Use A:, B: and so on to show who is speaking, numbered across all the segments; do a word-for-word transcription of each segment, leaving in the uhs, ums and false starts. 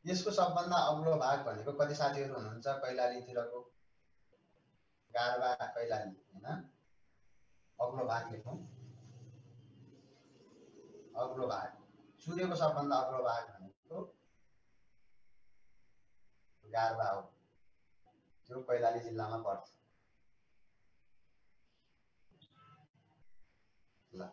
A: यसको सबभन्दा अग्लो भाग भनेको कति साथीहरू हुनुहुन्छ कैलालीतिरको गारबा कैलाली हैन अग्लो भाग लेखौँ अग्लो भाग सूर्यको सबभन्दा अग्लो भाग भनेको गारबा हो जो कैलाली जिल्लामा पर्छ ल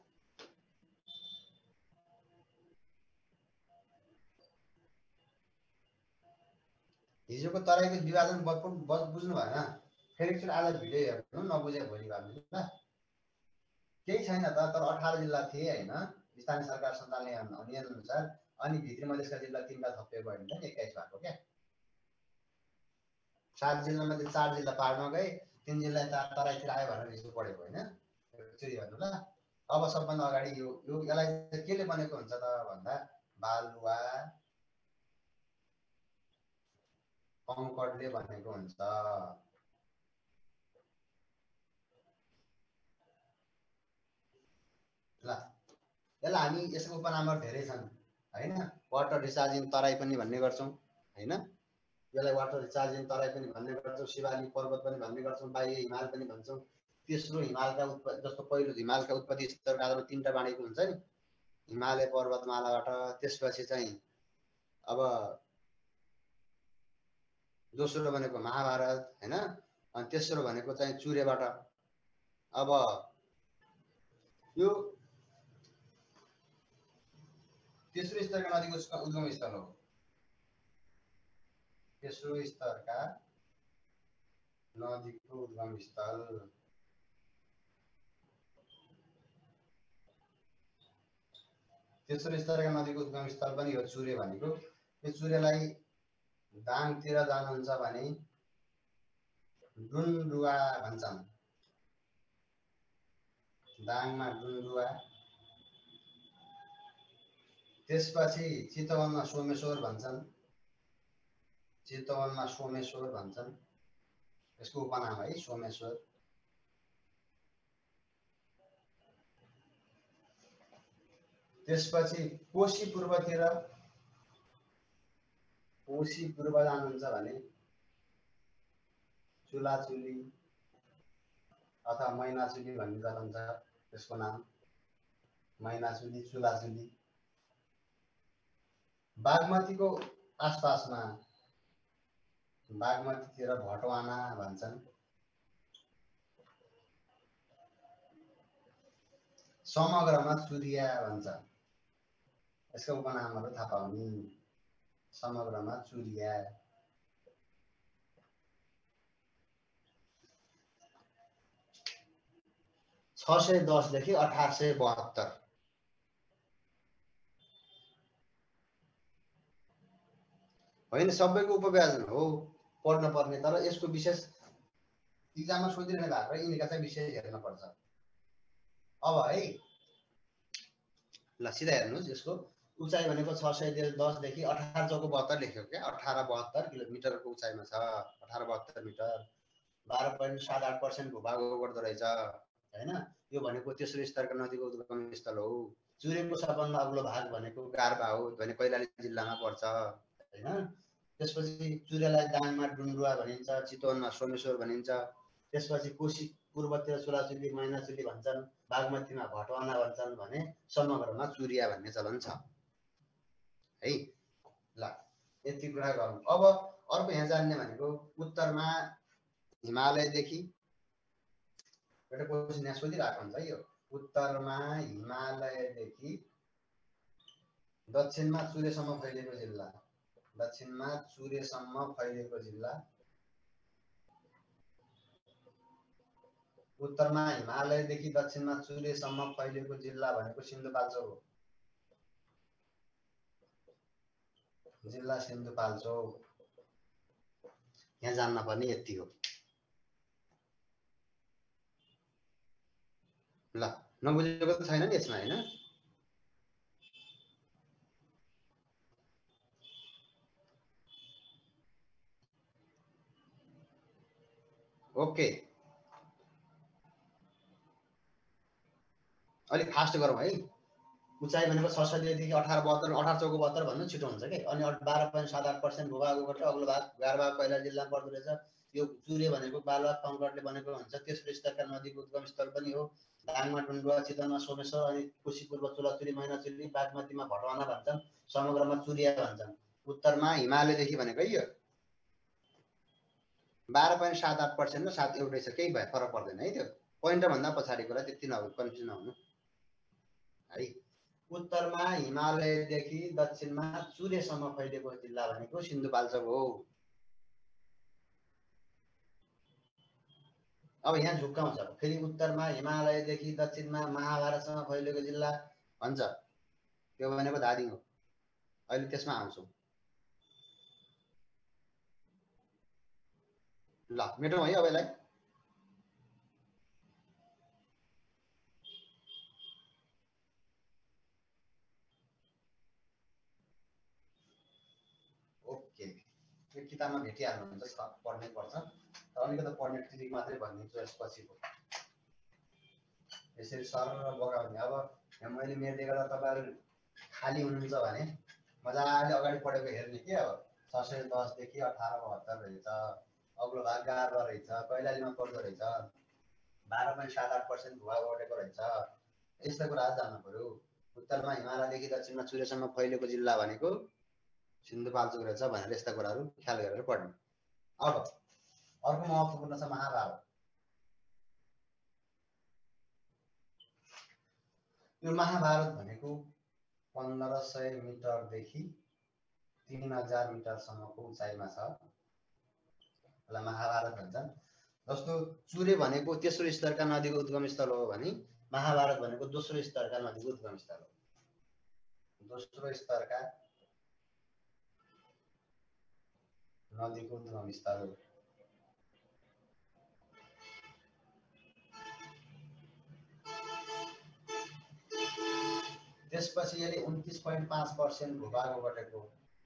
A: हिजोको तराईको विभाजन बुझ्नु भएन फेरि एकचोटि आज भिडियो हेर्नु नबुझे भोलि भन्नु ल केही छैन त तर अठार जिल्ला थिए हैन स्थानीय सरकार सञ्चालन नियम अनुसार अनि भित्री मधेसका जिल्ला तीनटा थपिएको होइन त एक्काइस भएको क्या सात जिल्लामध्ये चार जिल्ला पारमा गए तीन जिल्ला तराईतिर आयो भनेर हिजो पढेको होइन एकचोटि हेर्नु ल अब सबभन्दा अगाडि यो यो यसलाई केले बनेको हुन्छ त भन्दा बालुवा कङ्कडले बनेको हुन्छ ल यसलाई हामी यसको उपनामहरू धेरै छन् हैन वाटर रिचार्जिङ तराई पनि भन्ने गर्छौं हैन यसलाई वाटर रिचार्जिङ तराई पनि भन्ने गर्छौं शिवाली पर्वत पनि भन्ने गर्छौं बाह्य हिमाल पनि भन्छौं तेस्रो हिमालका उत्पत्ति जस्तो पहिलो हिमालका उत्पत्ति स्तरका आधारमा तीनटा बाँडेको हुन्छ नि हिमालय पर्वतमालाबाट त्यसपछि चाहिँ अब दोस्रो भनेको महाभारत हैन अनि तेस्रो भनेको चाहिँ चुरेबाट अब यो तेस्रो स्तरका नदीको उद्गम स्थल हो तेस्रो स्तरका नदीको उद्गम स्थल तेस्रो स्तरका नदीको उद्गम स्थल पनि हो चुरे भनेको यो चुरेलाई दाङतिर जानुहुन्छ भने डुन्डुवा भन्छन् दाङमा डुन्डुवा त्यसपछि चितवनमा सोमेश्वर भन्छन् चितवनमा सोमेश्वर भन्छन् यसको उपनाम है सोमेश्वर त्यसपछि कोशी पूर्वतिर कोशी पूर्व जानुहुन्छ भने चुलाचुली अथवा मैनाचुली भन्ने चलन छ त्यसको नाम मैनाचुली चुलाचुली बागमतीको आसपासमा बागमतीतिर भटवाना भन्छन् समग्रमा चुरिया भन्छ यसका उपनामहरू थाहा पाउनु समग्रमा चुरिया छ सय दस देखि अठार सय बहत्तर होइन सबैको उपव्याजन हो पढ्न पर्ने तर यसको विशेष इक्जाममा सोधिरहने भएको यिनीका चाहिँ विशेष हेर्न पर्छ अब है ल सिधा हेर्नुहोस् यसको उचाइ भनेको छ सय दस देखि अठार चौको बहत्तर लेख्यो क्या अठार बहत्तर किलोमिटरको उचाइमा छ अठार बहत्तर मिटर बाह्र पोइन्ट सात आठ पर्सेन्ट भूभाग ओगट्दो रहेछ हैन यो भनेको तेस्रो स्तरका नदीको उद्गम स्थल हो चुरेको सबभन्दा अग्लो भाग भनेको गारबा हो भने कैलाली जिल्लामा पर्छ हैन त्यसपछि चुरेलाई दाङमा डुन्डुवा भनिन्छ चितवनमा सोमेश्वर भनिन्छ त्यसपछि कोशी पूर्वतिर चुलाचुली मैनाचुली भन्छन् बागमतीमा भटवाना भन्छन् भने समग्रमा चुरिया भन्ने चलन छ है ल यति कुरा गरौँ अब अर्को यहाँ जान्ने भनेको उत्तरमा हिमालयदेखि एउटा क्वेशन यहाँ सोधिरहेको हुन्छ है यो उत्तरमा हिमालयदेखि दक्षिणमा चुरेसम्म फैलिएको जिल्ला दक्षिणमा चुरेसम्म फैलिएको जिल्ला उत्तरमा हिमालयदेखि दक्षिणमा चुरेसम्म फैलिएको जिल्ला भनेको सिन्धुपाल्चोक हो जिल्ला सिन्धुपाल्चोक यहाँ जान्न पर्ने यति हो ल नबुझेको त छैन नि यसमा हैन ओके अलिक फास्ट गरौँ है उचाइ भनेको छ सयदेखि अठार बहत्तर अठार चौको बहत्तर भन्नु छिटो हुन्छ कि। अनि बाह्र पोइन्ट सात आठ पर्सेन्ट भूभाग ओगटेर अग्लो भाग गारभाग कैलाली जिल्लामा पर्दो रहेछ। यो चुरे भनेको बालुवा कङ्करले बनेको हुन्छ। तेस्रो स्तरका नदीको उद्गम स्थल पनि हो। दाङमा डुन्डुवा, चितवनमा सोमेश्वर, अनि कोशी पूर्व चुलाचुरी, मैनाचुरी, बागमतीमा भटवाना भन्छन्, समग्रमा चुरिया भन्छन्। उत्तरमा हिमालयदेखि भनेको यो बाह्र पोइन्ट सात आठ पर्सेन्ट र सात एउटै छ, केही भए फरक पर्दैन है। त्यो पोइन्ट भन्दा पछाडि कुरा त्यति नहो, कन्फ्युज नहुनु है। उत्तरमा हिमालयदेखि दक्षिणमा चुरेसम्म फैलिएको जिल्ला भनेको सिन्धुपाल्चोक हो। अब यहाँ झुक्काउँछ फेरि, उत्तरमा हिमालयदेखि दक्षिणमा महाभारतसम्म फैलिएको जिल्ला भन्छ, त्यो भनेको धादिङ हो। अहिले त्यसमा आउँछौँ ल, मेटौँ है अब यसलाई। ओके, यो किताबमा भेटिहाल्नुहुन्छ, पढ्नै पर्छ, तर अलिकति पढ्ने ट्रिक मात्रै भनिदिन्छु यसपछिको। यसरी सरर बगाउने। अब यहाँ मैले मेट्दै गर्दा तपाईँहरू खाली हुनुहुन्छ भने मजाले अगाडि पढेको हेर्ने के। अब छ सय दसदेखि अठार बहत्तर रहेछ, अग्लो भाग गाह्रो रहेछ, कैलालीमा पर्दो रहेछ, बाह्र पोइन्ट सात आठ पर्सेन्ट भूभाग ओगटेको रहेछ, यस्ता कुराहरू जान्नु पर्यो। उत्तरमा हिमालयदेखि दक्षिणमा चुरेसम्म फैलिएको जिल्ला भनेको सिन्धुपाल्चोक रहेछ भनेर यस्ता कुराहरू ख्याल गरेर पढ्ने। अब अर्को महत्त्वपूर्ण छ महाभारत। यो महाभारत भनेको पन्ध्र सय मिटरदेखि तीन हजार मिटरसम्मको उचाइमा छ, यसलाई महाभारत भन्छन्। जस्तो चुरे भनेको तेस्रो स्तरका नदीको उद्गम स्थल हो भने महाभारत भनेको दोस्रो स्तरका नदीको उद्गम स्थल हो। दोस्रो स्तरका नदीको उद्गम स्थल हो। त्यसपछि यसले उन्तिस पोइन्ट पाँच पर्सेन्ट भूभाग ओगटेको।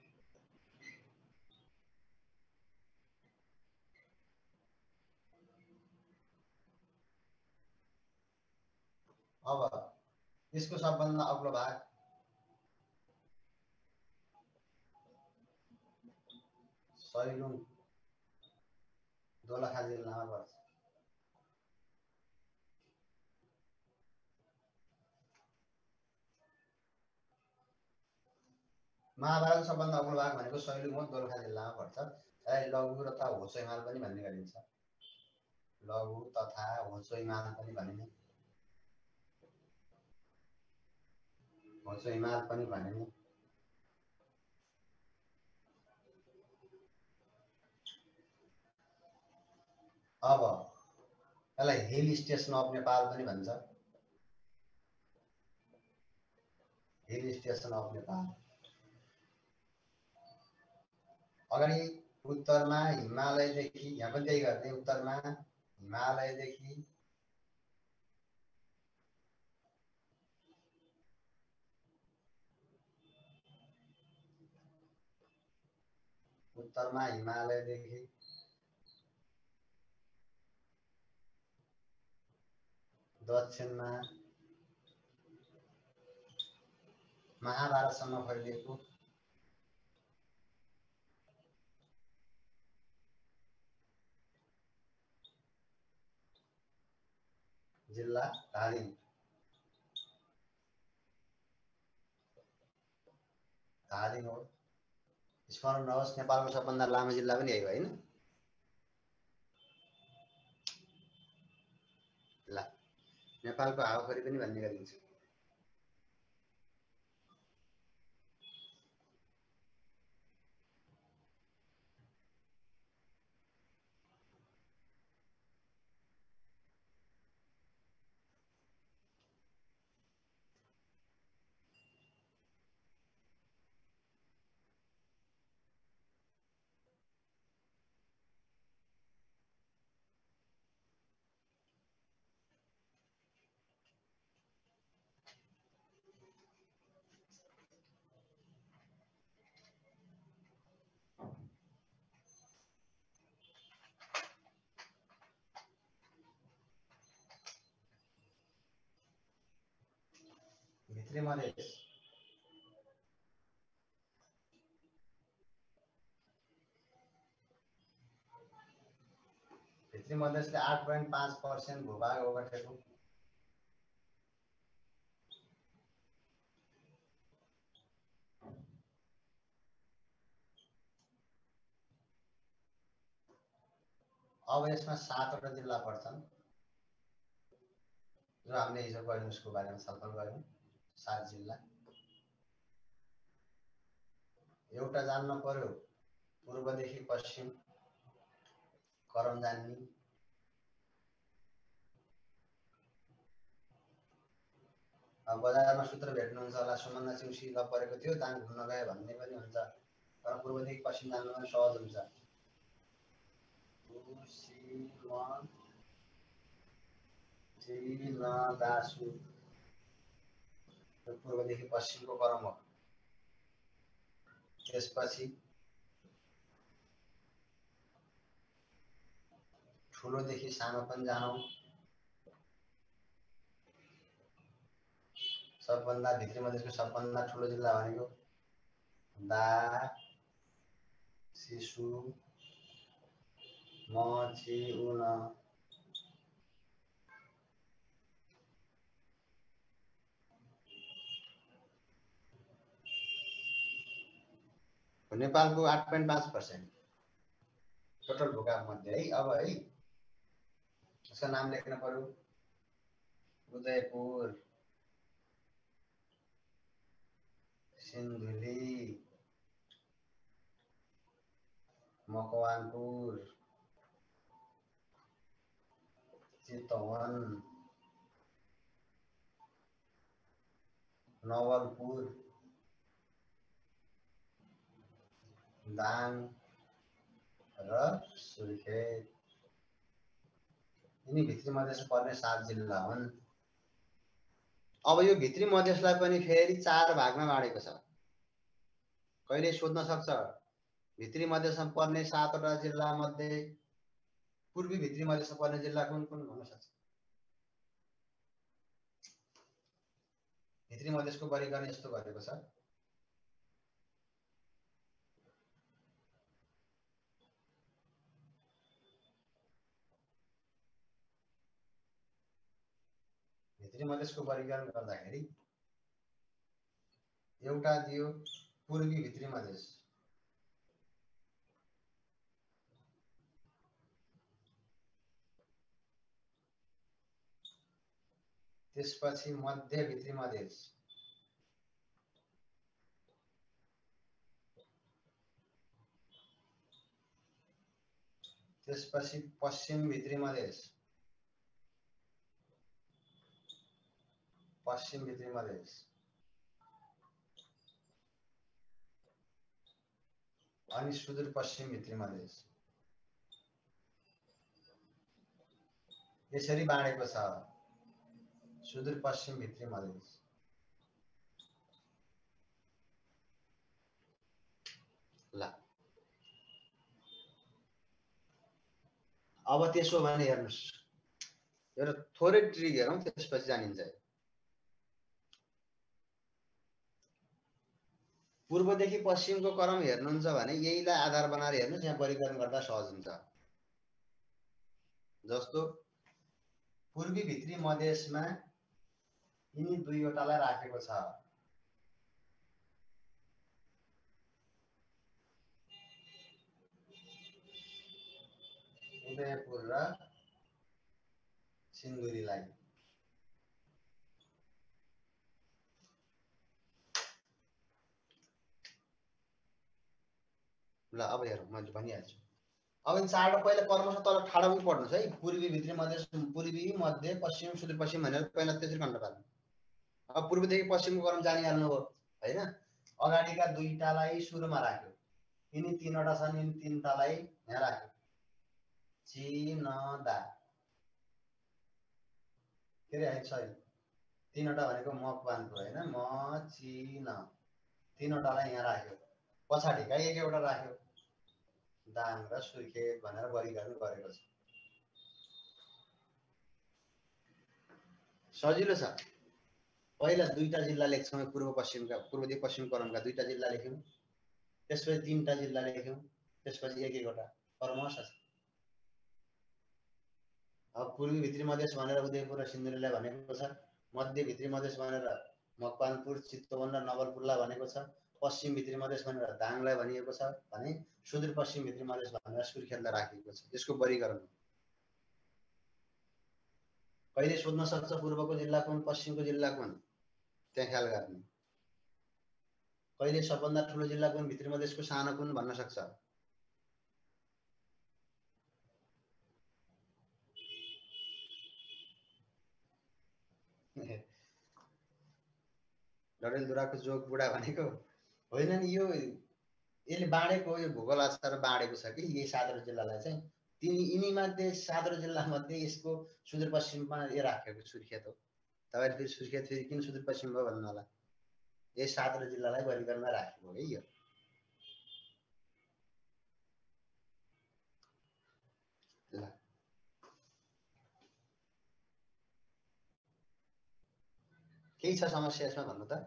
A: अब यसको सबभन्दा अग्लो भाग सैलुङ दोलखा जिल्लामा पर्छ। महाभारत सबभन्दा अग्लो भाग भनेको सैलुङ हो, दोलखा जिल्लामा पर्छ। यसलाई लघु तथा होचो हिमाल पनि भन्ने गरिन्छ। लघु तथा होचो हिमाल पनि भनिने, होचो हिमाल पनि भनिने। अब यसलाई हिल स्टेसन अफ नेपाल पनि भन्छ, हिल स्टेसन अफ नेपाल। अगाडि उत्तरमा हिमालयदेखि, यहाँ पनि त्यही गर्ने, उत्तरमा हिमालयदेखि उत्तरमा हिमालयदेखि दक्षिणमा महाभारतसम्म फैलिएको जिल्ला धादिङ। धादिङ हो। स्मरण नहोस्, नेपालको सबभन्दा लामो जिल्ला पनि यही हो होइन। ल, नेपालको हावाखरी पनि भन्ने गरिन्छ। भित्री मधेस भित्री मधेसले आठ पोइन्ट पाँच पर्सेन्ट भूभाग ओगटेको अब यसमा सातवटा जिल्ला पर्छन् जो हामीले हिजो गऱ्यौँ उसको बारेमा छलफल गऱ्यौँ सात जिल्ला एउटा जान्न पर्यो पूर्वदेखि पश्चिम करम जान्ने अब बजारमा सूत्र भेट्नुहुन्छ होला सुमन्ना चिउसी ल परेको थियो दाङ घुम्न गए भन्ने पनि हुन्छ तर पूर्वदेखि पश्चिम जानु पनि सहज हुन्छ दासु पूर्वदेखि पश्चिमको क्रम हो त्यसपछि ठुलोदेखि सानो पनि जानौँ सबभन्दा भित्री मधेसको सबभन्दा ठुलो जिल्ला भनेको दा शिशु मची उन नेपालको आठ पोइन्ट पाँच पर्सेन्ट टोटल भूभाग मध्ये है अब है यसको नाम लेख्न पर्यो उदयपुर सिन्धुली मकवानपुर चितवन नवलपुर दाङ र सुर्खेत यिनी भित्री मधेसमा पर्ने सात जिल्ला हुन् अब यो भित्री मधेसलाई पनि फेरि चार भागमा बाँडेको छ कहिले सोध्न सक्छ भित्री मधेसमा पर्ने सातवटा जिल्ला मध्ये पूर्वी भित्री मधेसमा पर्ने जिल्ला कुन कुन भन्न सक्छ भित्री मधेसको वर्गीकरण यस्तो गरेको छ भित्री मधेसको वर्गीकरण गर्दाखेरि एउटा दियो पूर्वी भित्री मधेस त्यसपछि मध्य भित्री मधेस त्यसपछि पश्चिम भित्री मधेस पश्चिम भित्री मधेस अनि सुदूरपश्चिम भित्री मधेस यसरी बाँडेको छ सुदूरपश्चिम भित्री मधेस ल अब त्यसो भने हेर्नुस् एउटा थोरै ट्रिक हेरौँ त्यसपछि जानिन्छ पूर्वदेखि पश्चिमको क्रम हेर्नुहुन्छ भने यहीलाई आधार बनाएर हेर्नुस् यहाँ वर्गीकरण गर्दा सहज हुन्छ जस्तो पूर्वी भित्री मधेसमा यिनी दुईवटालाई राखेको छ उदयपुर र सिन्धुलीलाई ल अब हेरौँ मैले भनिहाल्छु अब चारवटा पहिला कर्मश तल ठाडो पनि पढ्नुहोस् है पूर्वी भित्री मधेस पूर्वी मध्य पश्चिम सुदूरपश्चिम भनेर पहिला त्यसरी खण्ड पार्नु अब पूर्वदेखि पश्चिमको क्रम जानिहाल्नु हो हैन अगाडिका दुईटालाई सुरुमा राख्यो यिनी तीनवटा छन् यिनी तीनटालाई यहाँ राख्यो चिनदा के रे है सरी तीनवटा भनेको मकवानपुर हैन म चिन तीनवटालाई यहाँ राख्यो पछाडिका एक एउटा राख्यो दाङ र सुर्खेत भनेर वर्गीकरण गरेको छ सजिलो छ पहिला दुईटा जिल्ला लेख्छौँ पूर्व पश्चिमका पूर्वदेखि पश्चिम करणका दुईटा जिल्ला लेख्यौँ त्यसपछि तीनटा जिल्ला लेख्यौँ त्यसपछि एक एकवटा परमहर्ष छ। अब पूर्वी भित्री मधेस भनेर उदयपुर र सिन्धुलीलाई भनेको छ, मध्य भित्री मधेस भनेर मकवानपुर चितवन र नवलपुरलाई भनेको छ, पश्चिम भित्री मधेस भनेर दाङलाई भनिएको छ भने सुदूरपश्चिम भित्री मधेस भनेर सुर्खेतलाई राखिएको छ। यसको वर्गीकरण कहिले सोध्न सक्छ पूर्वको जिल्ला कुन पश्चिमको जिल्ला कुन त्यहाँ ख्याल गर्ने। कहिले सबभन्दा ठुलो जिल्ला कुन भित्री मधेसको सानो कुन भन्न सक्छ। डडेलधुराको जोग बुढा भनेको होइन नि, यो यसले बाँडेको यो भूगोल आचार बाँडेको छ कि यही सादर जिल्लालाई चाहिँ तिनी यिनी मध्ये सादर जिल्ला मध्ये यसको सुदूरपश्चिममा यो राखेको सुर्खेत हो। तपाईले फेरि सुर्खेत फेरि किन सुदूरपश्चिम भयो भन्नु होला, यही सादर जिल्लालाई वर्गीकरणमा राखेको है यो। ल केही छ समस्या यसमा भन्नु त।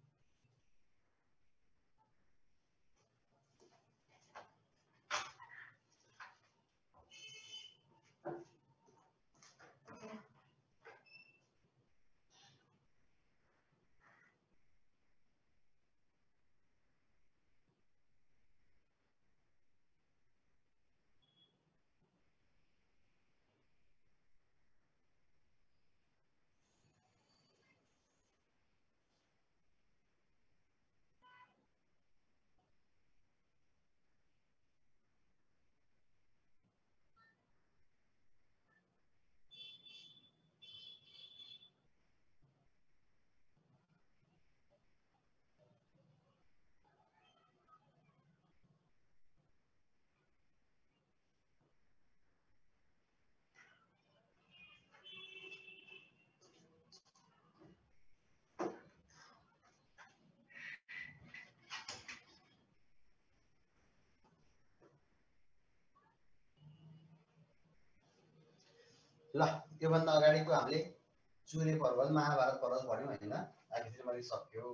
A: ल योभन्दा अगाडिको हामीले चुरे पर्वत महाभारत पर्वत पढ्यौँ होइन, आखिर मैले सक्यो।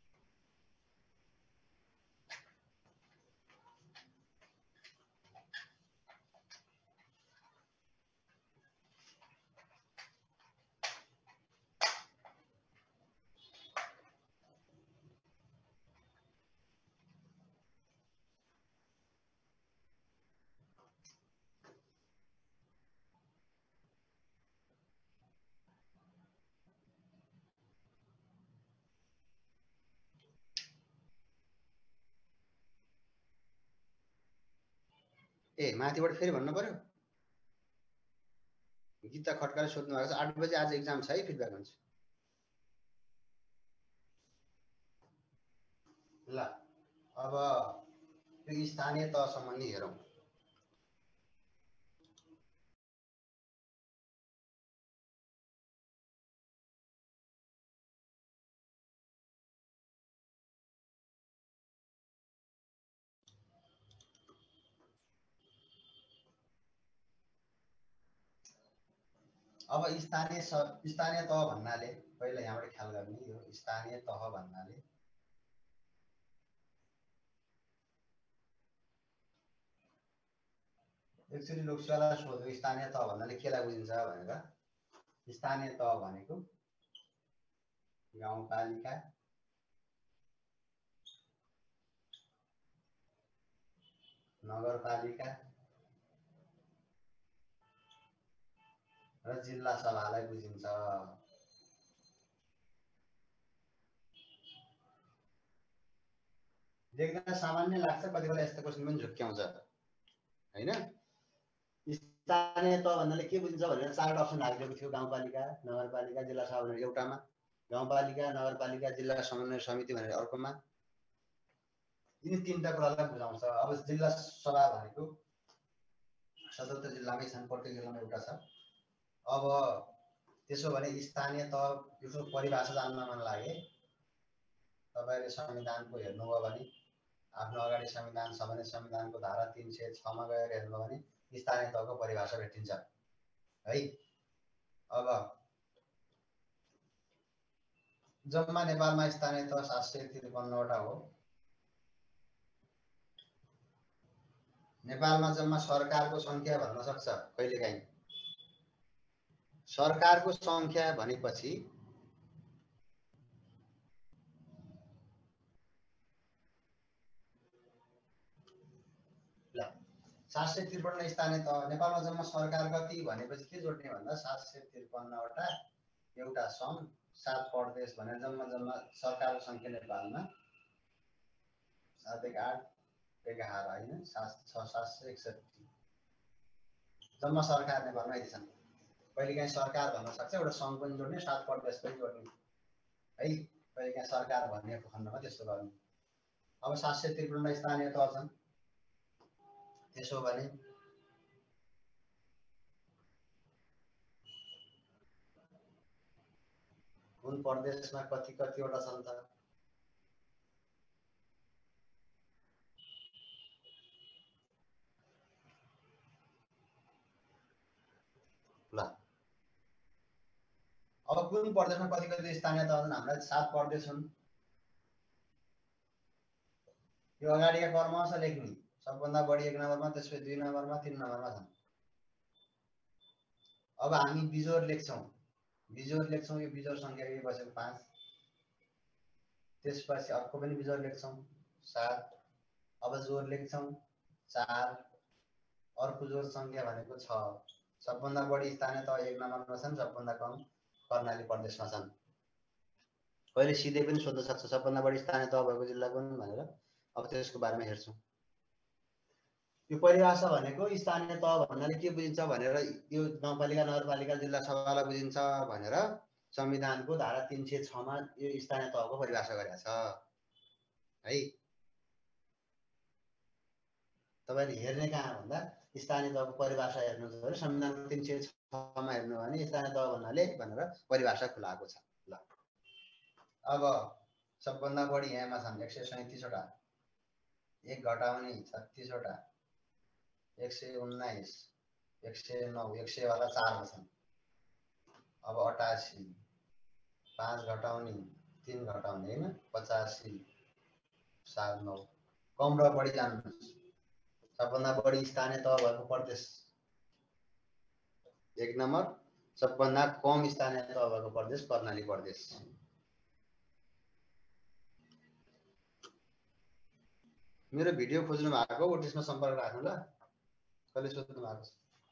A: ए माथिबाट फेरि भन्नु पर्यो। गीता खड्काले सोध्नु भएको छ आठ बजे आज एक्जाम छ है, फिडब्याक हुन्छ। ल अब यो स्थानीय तह सम्बन्धी हेरौँ। अब स्थानीय स्थानीय तह भन्नाले पहिला यहाँबाट ख्याल गर्ने, यो स्थानीय तह भन्नाले एकचोटि लोकसेवालाई सोध्यो स्थानीय तह भन्नाले केलाई बुझिन्छ भनेर। स्थानीय तह भनेको गाउँपालिका, नगरपालिका र जिल्ला सभालाई बुझिन्छ। देख्दा सामान्य लाग्छ, कति बेला यस्तो क्वेसन पनि झुक्क्याउँछ हैन। स्थानीय तह भन्नाले के बुझिन्छ भनेर चारवटा अप्सन राखिएको थियो, गाउँपालिका, नगरपालिका, जिल्ला सभा भनेर एउटामा, गाउँपालिका, नगरपालिका, जिल्ला समन्वय समिति भनेर अर्कोमा। यिनी तीनटा कुरालाई बुझाउँछ। अब जिल्ला सभा भनेको सतहत्तर जिल्लामै छन्, प्रत्येक जिल्लामा एउटा छ। अब त्यसो भने स्थानीय तह यसको परिभाषा जान्न मन लागे तपाईले संविधानको हेर्नुभयो भने, आफ्नो अगाडि संविधान छ भने संविधानको धारा तीन सय छ मा गएर हेर्नुभयो भने स्थानीय तहको परिभाषा भेटिन्छ है। अब जम्मा नेपालमा स्थानीय तह सात सय त्रिपन्नवटा हो। नेपालमा जम्मा सरकारको संख्या भन्न सक्छ कहिलेकाहीँ। सरकारको संख्या भनेपछि ल सात सय त्रिपन्न स्थानीय तह नेपालमा जम्मा सरकार कति भनेपछि के जोड्ने भन्दा सात सय त्रिपन्नवटा एउटा सङ्घ सात प्रदेश भनेर जम्मा जम्मा सरकारको संख्या नेपालमा सात एक आठ एघार होइन सात छ सात सय एकसठी जम्मा सरकार नेपालमा यति छन्। कहिलेकाहीँ सरकार भन्न सक्छ एउटा सङ्घ पनि जोड्ने सात प्रदेश पनि जोड्ने है, कहिलेकाहीँ सरकार भन्ने खण्डमा त्यस्तो गर्ने। अब सात सय त्रिपन्न स्थानीय तह छन्। त्यसो भने कुन प्रदेशमा कति कतिवटा छन् त? ल अब कुन प्रदेशमा कति कति स्थानीय तह छन्? हाम्रा सात प्रदेश हुन्। यो अगाडिका क्रमशः लेख्ने सबभन्दा बढी एक नम्बरमा, त्यसपछि दुई नम्बरमा, तीन नम्बरमा छन्। अब हामी बिजोर लेख्छौँ बिजोर लेख्छौँ यो बिजोर संख्या के बसेको पाँच। त्यसपछि अर्को पनि बिजोर लेख्छौँ सात। अब जोर लेख्छौँ चार। अर्को जोर संख्या भनेको छ। सबभन्दा बढी स्थानीय तह एक नम्बरमा छन्, सबभन्दा कम कर्णाली प्रदेशमा छन्। कहिले सिधै पनि सोध्न सक्छ सबभन्दा बढी स्थानीय तह भएको जिल्ला कुन भनेर। अब त्यसको बारेमा हेर्छौँ। यो परिभाषा भनेको स्थानीय तह भन्नाले के बुझिन्छ भनेर यो गाउँपालिका नगरपालिका जिल्ला सभालाई बुझिन्छ भनेर संविधानको धारा तीन सय छ मा यो स्थानीय तहको परिभाषा गरेको छ है। तपाईले हेर्ने कहाँ भन्दा स्थानीय तहको परिभाषा हेर्नु छ भने संविधानको तीन सय छ मा हेर्नु भने स्थानीय तह भन्नाले भनेर परिभाषा खुलाएको छ। ल अब सबभन्दा बढी यहाँमा छन् एक सय सैँतिसवटा, एक घटाउने छत्तिसवटा, एक सय उन्नाइस, एक सय नौ, एक सय वाला चारमा छन्। अब अठासी, पाँच घटाउने तीन घटाउने होइन पचासी, सात नौ। कम र बढी जान्नुहोस्। सबभन्दा बढी स्थानीय तह भएको प्रदेश एक नम्बर, सबभन्दा कम स्थानीय तह भएको प्रदेश कर्णाली प्रदेश। मेरो भिडियो खोज्नु भएको ओटिसमा सम्पर्क राख्नु ल। कसले सोध्नु भएको छ?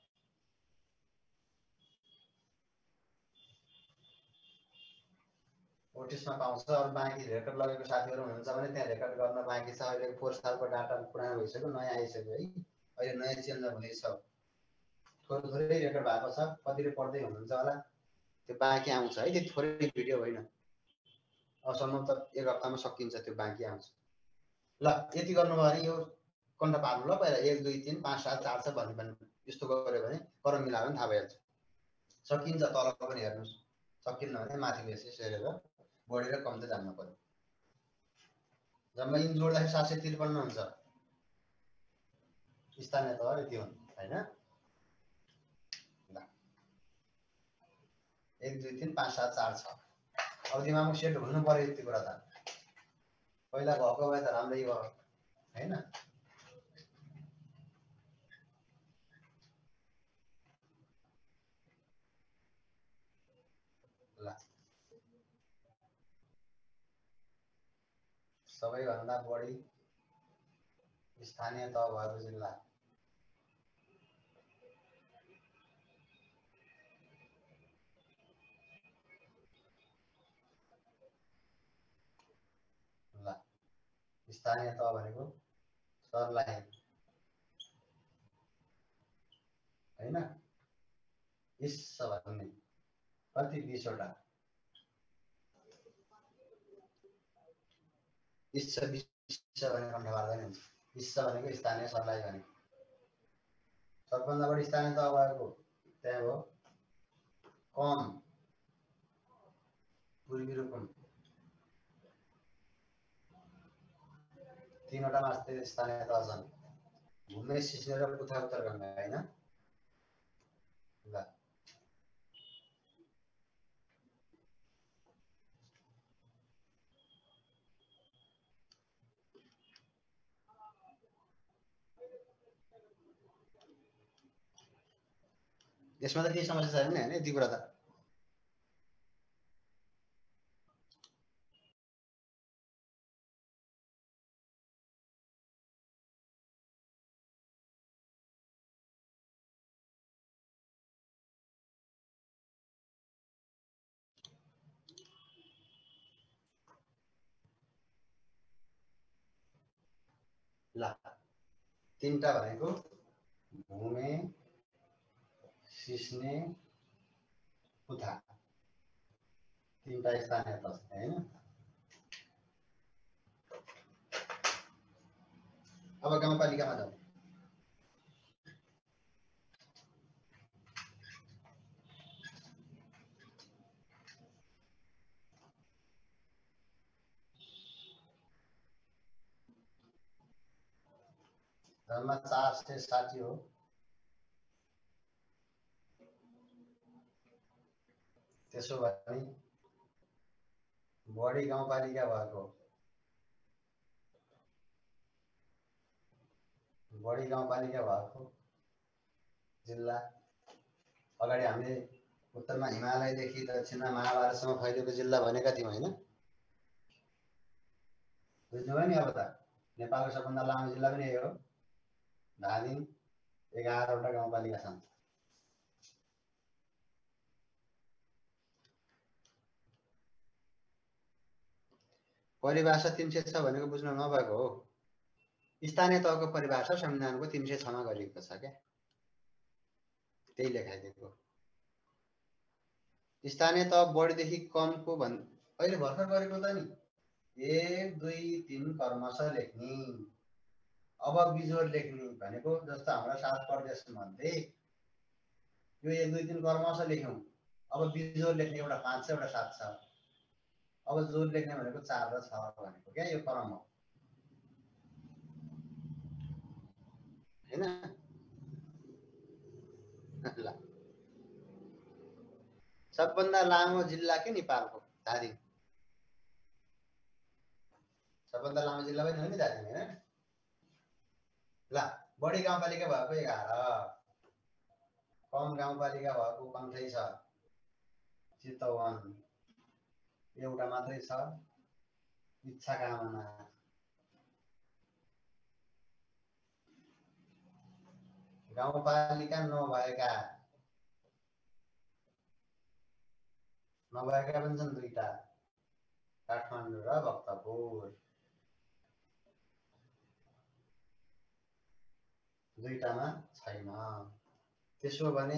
A: ओटिसमा पाउँछ। अब बाँकी रेकर्ड लगेको साथीहरू हुनुहुन्छ भने त्यहाँ रेकर्ड गर्न बाँकी छ। अहिले फोर सालको डाटा पुरानो भइसक्यो, नयाँ आइसक्यो है। अहिले नयाँ चेन्ज हुँदैछ। थोरै थोरै रेकर्ड भएको छ। कतिले पढ्दै हुनुहुन्छ होला, त्यो बाँकी आउँछ है। त्यो थोरै भिडियो होइन, असम्म त एक हप्तामा सकिन्छ, त्यो बाँकी आउँछ। ल यति गर्नुभयो भने यो कन्ट पार्नु ल। पहिला एक दुई तिन पाँच सात चार छ भन्ने पनि यस्तो गऱ्यो भने क्रम मिलायो भने थाहा भइहाल्छ। सकिन्छ। तल पनि हेर्नुहोस्, सकिन्न भने माथि यसो हेरेर बढी र कम त जान्नु पर्यो। जम्मा यिन जोड्दाखेरि सात सय त्रिपन्न हुन्छ स्थानीय तह यति हुन् होइन। एक दुई तिन पाँच सात चार छ। अब दिमागमा सेट हुनु पर्यो यति कुरा त। पहिला भएको भए त राम्रै भयो होइन। ल सबैभन्दा बढी स्थानीय तह भएको जिल्ला ल स्थानीय तह भनेको सर्लाही होइन। इस भन्ने कति बिसवटा इस बिस भने कन्ठ पार्दैन हुन्छ। इस भनेको स्थानीय, सर्लाही भनेको सबभन्दा बढी स्थानीय तह भएको त्यहाँ हो। कम पूर्वी रूकुम तीनवटा मात्र स्थानीय तह छन्। घुम्ने सिस्ने र पुथा उत्तर गङ्गा होइन। ल यसमा त केही समस्या छैन नि हैन यति कुरा त। ल तीनटा भनेको भूमे, सिस्ने, पुथा तीनटा स्थानीय तह हैन। अब गाउँपालिकामा जाउँ। जम्मा चार सय साठी हो। त्यसो भने बढी गाउँपालिका भएको बढी गाउँपालिका भएको जिल्ला अगाडि हामीले उत्तरमा हिमालयदेखि दक्षिणमा महाभारतसम्म फैलिएको जिल्ला भनेका थियौँ हैन। बुझ्नुभयो नि। अब त नेपालको सबभन्दा लामो जिल्ला पनि यही हो। धादिङ एघारवटा गाउँपालिका छन्। परिभाषा तीन सय छ भनेको बुझ्नु नभएको हो। स्थानीय तहको परिभाषा संविधानको तीन सय छ मा गरिएको छ क्या, त्यही लेखाइदिएको। स्थानीय तह बढीदेखि कमको भन् अहिले भर्खर गरेको त नि एक दुई तीन कर्मश लेख्ने, अब बिजोड लेख्ने भनेको जस्तो हाम्रो सात प्रदेशमध्ये यो एक दुई तीन कर्मश लेख्यौँ, अब बिजोड लेख्ने एउटा पाँच छ एउटा सात छ, अब जोड लेख्ने भनेको चार र छ भनेको क्या, यो क्रम हो हैन। ल सबभन्दा लामो जिल्ला के नेपालको धादिङ, सबभन्दा लामो जिल्ला पनि हो नि धादिङ हैन। ल बढी गाउँपालिका भएको एघार, कम गाउँपालिका भएको कम्ती छ चितवन, एउटा मात्रै छ इच्छा कामना। गाउँपालिका नभएका नभएका पनि छन् दुईटा, काठमाडौँ र भक्तपुर, दुईटामा छैन। त्यसो भने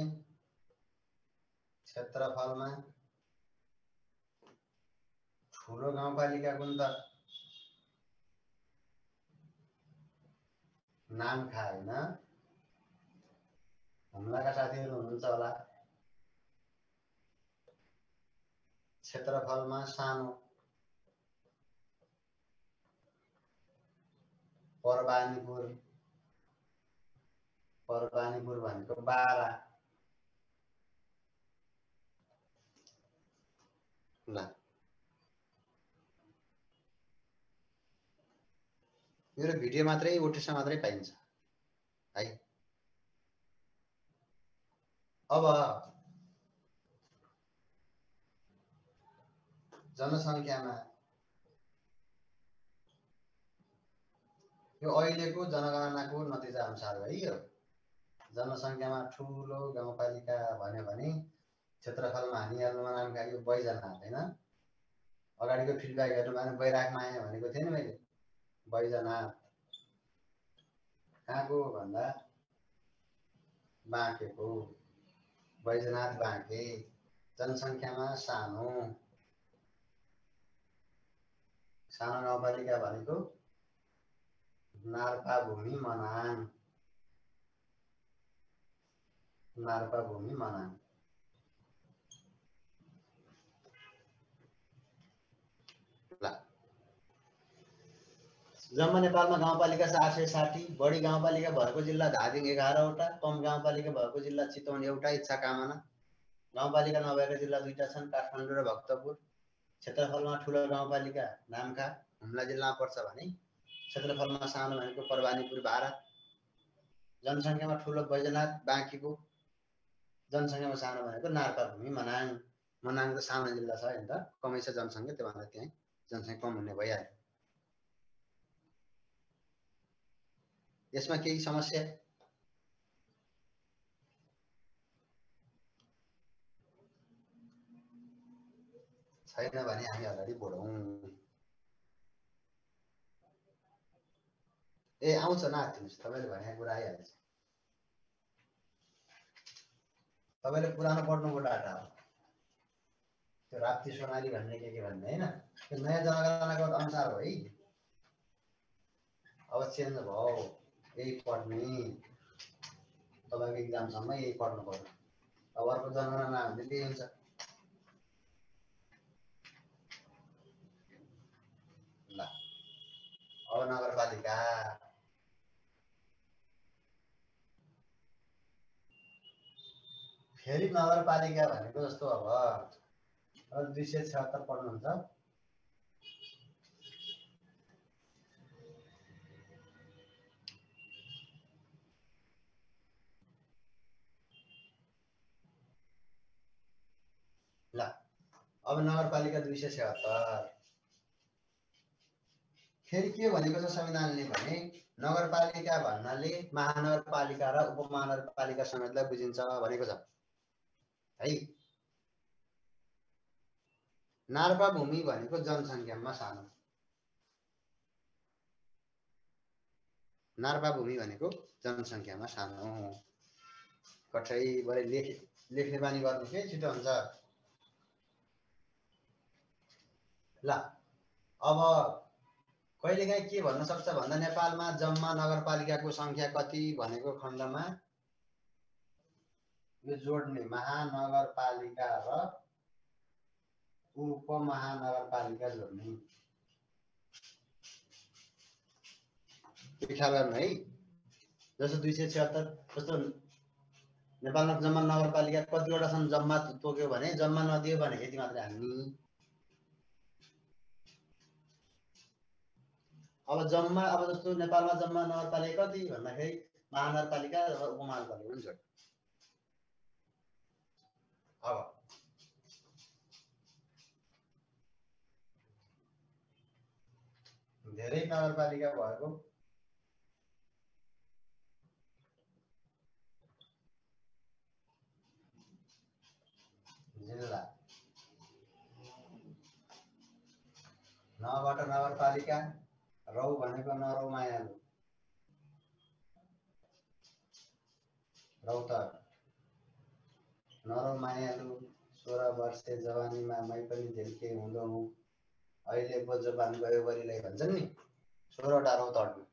A: क्षेत्रफलमा ठुलो गाउँपालिका कुन त? नामखा हैन। हुम्लाका साथीहरू हुनुहुन्छ होला। क्षेत्रफलमा सानो परबानीपुर, परबानीपुर भनेको बाह्र। ल मेरो भिडियो मात्रै ओटिसमा मात्रै पाइन्छ है। अब जनसङ्ख्यामा यो अहिलेको जनगणनाको नतिजा अनुसार है। यो जनसङ्ख्यामा ठुलो गाउँपालिका भन्यो भने क्षेत्रफलमा हानिहाल्नुमा नाम खायो बैजनाथ हैन। अगाडिको फिडब्याक हेर्नु भने बैरागमा आएँ भनेको थिएँ नि मैले। बैजनाथ कहाँको भन्दा बाँकेको, बैजनाथ बाँके जनसङ्ख्यामा सानो सानो गाउँपालिका भनेको नार्पा भूमि मनाङ, नार्पा भूमि मनाङ। जम्मा नेपालमा गाउँपालिका चार सय साठी, बढी गाउँपालिका भएको जिल्ला धादिङ एघारवटा, कम गाउँपालिका भएको जिल्ला चितवन एउटा इच्छा कामना, गाउँपालिका नभएका जिल्ला दुईटा छन् काठमाडौँ र भक्तपुर। क्षेत्रफलमा ठुलो गाउँपालिका नामखा हुम्ला जिल्लामा पर्छ भने क्षेत्रफलमा सानो भनेको परबानीपुर बाह्र, जनसङ्ख्यामा ठुलो बैजनाथ बाँकीको, जनसङ्ख्यामा सानो भनेको नार्पाभूमि मनाङ मनाङ त सानो जिल्ला छ हैन त कमै छ जनसङ्ख्या त्योभन्दा त्यही जनसङ्ख्या कम हुने भइहाल्यो यसमा केही समस्या छैन भने हामी अगाडि बढौँ ए आउँछ नआत्तिनुस् तपाईले भने कुरा आइहाल्छ तपाईले पुरानो पढ्नुको डाटा हो त्यो राप्ती सोनाली भन्ने के के भन्ने हैन त्यो नयाँ जनगणनाको अनुसार हो है अब चेन्ज भयो यही पढ्ने तपाईको एक्जामसम्म यही पढ्नु पर्यो अब अर्को जनगणना भन्ने के हुन्छ ल अब नगरपालिका फेरि नगरपालिका भनेको जस्तो अब अब दुई सय छहत्तर पढ्नुहुन्छ ल अब नगरपालिका दुई सय छहत्तर फेरि के भनेको छ संविधानले भने नगरपालिका भन्नाले महानगरपालिका र उपमहानगरपालिका समेतलाई बुझिन्छ भनेको छ है नार्पा भूमि भनेको जनसङ्ख्यामा सानो नार्पा भूमि भनेको जनसङ्ख्यामा सानो कठै बरे लेख लेख्ने बानी गर्नु के छिटो हुन्छ ल अब कहिलेकाहीँ के भन्न सक्छ भन्दा नेपालमा जम्मा नगरपालिकाको संख्या कति भनेको खण्डमा यो जोड्ने महानगरपालिका र उपमहानगरपालिका जोड्ने ख्याल गर्नु है जस्तो दुई सय छहत्तर जस्तो नेपालमा जम्मा नगरपालिका कतिवटा छन् जम्मा तोक्यो भने जम्मा नदियो भने यति मात्रै हाल्ने अब जम्मा अब जस्तो नेपालमा जम्मा नगरपालिका कति भन्दाखेरि महानगरपालिका र उपमहानगरपालिका पनि जोड अब धेरै नगरपालिका भएको जिल्ला नबाट नगरपालिका रौ भनेको नरौ मायालु रौतहट नरौ मायालु सोह्र वर्षे जवानीमा मै पनि झिल्के हुँदो हुँ अहिले बोझोबान गयो बरीलाई भन्छन् नि सोह्रवटा रौतहटमा